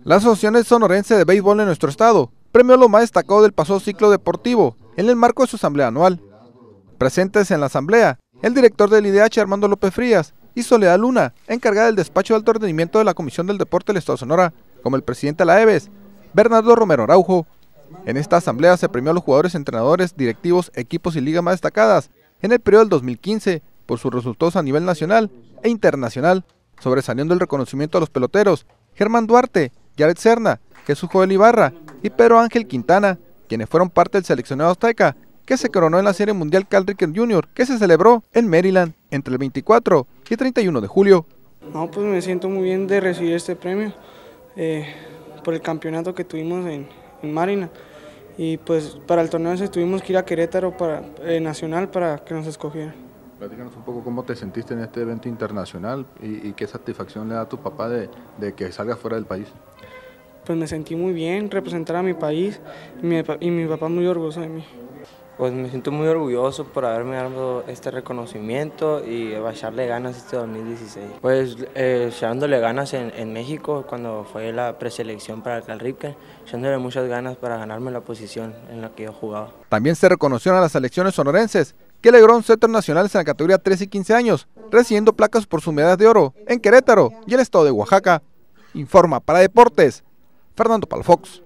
La Asociación Sonorense de Béisbol en nuestro estado premió lo más destacado del pasado ciclo deportivo en el marco de su asamblea anual. Presentes en la asamblea, el director del IDH Armando López Frías y Soledad Luna, encargada del despacho de alto rendimiento de la Comisión del Deporte del Estado de Sonora, como el presidente de la EBES, Bernardo Romero Araujo. En esta asamblea se premió a los jugadores, entrenadores, directivos, equipos y ligas más destacadas en el periodo del 2015 por sus resultados a nivel nacional e internacional, sobresaliendo el reconocimiento a los peloteros Germán Duarte, Yaret Serna, Jesús Joel Ibarra y Pedro Ángel Quintana, quienes fueron parte del seleccionado azteca que se coronó en la Serie Mundial Cal Ripken Jr., que se celebró en Maryland entre el 24 y 31 de julio. No, pues me siento muy bien de recibir este premio por el campeonato que tuvimos en Maryland. Y pues para el torneo ese tuvimos que ir a Querétaro nacional para que nos escogieran. Platícanos un poco cómo te sentiste en este evento internacional y qué satisfacción le da a tu papá de que salga fuera del país. Pues me sentí muy bien, representar a mi país y mi papá muy orgulloso de mí. Pues me siento muy orgulloso por haberme dado este reconocimiento y echarle ganas este 2016. Pues echándole ganas en México cuando fue la preselección para el Cal Ripken, echándole muchas ganas para ganarme la posición en la que yo jugaba. También se reconocieron a las selecciones sonorenses que lograron cetros nacionales en la categoría 13 y 15 años, recibiendo placas por sus medallas de oro en Querétaro y el estado de Oaxaca. Informa para Deportes, Fernando Palafox.